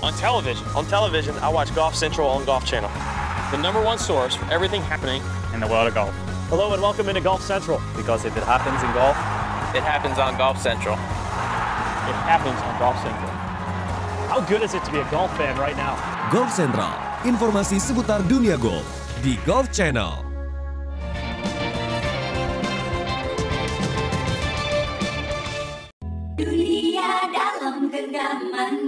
On television. On television, I watch Golf Central on Golf Channel. The #1 source for everything happening in the world of golf. Hello and welcome into Golf Central. Because if it happens in golf, it happens on Golf Central. It happens on Golf Central. How good is it to be a golf fan right now? Golf Central, informasi seputar dunia golf di Golf Channel. Dunia dalam genggaman